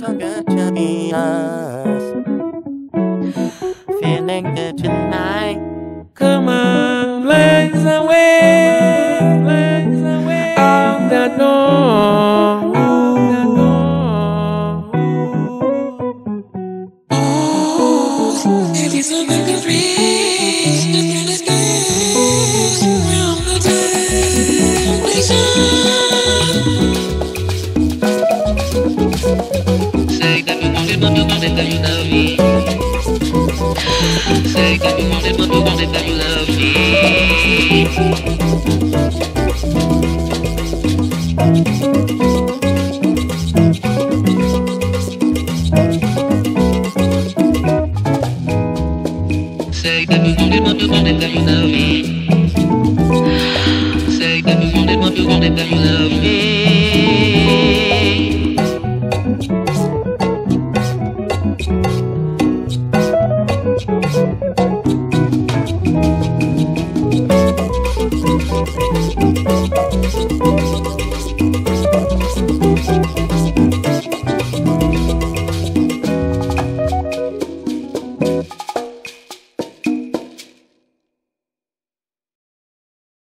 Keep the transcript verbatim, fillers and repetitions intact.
so good to be us. Feeling good tonight. Come on, blaze away, blaze away out the door, out the door. Ooh, it is a memory. Around the temptation. Say that you want it, but you want it, that you love me. Say that you want it, but you want it, that you love me.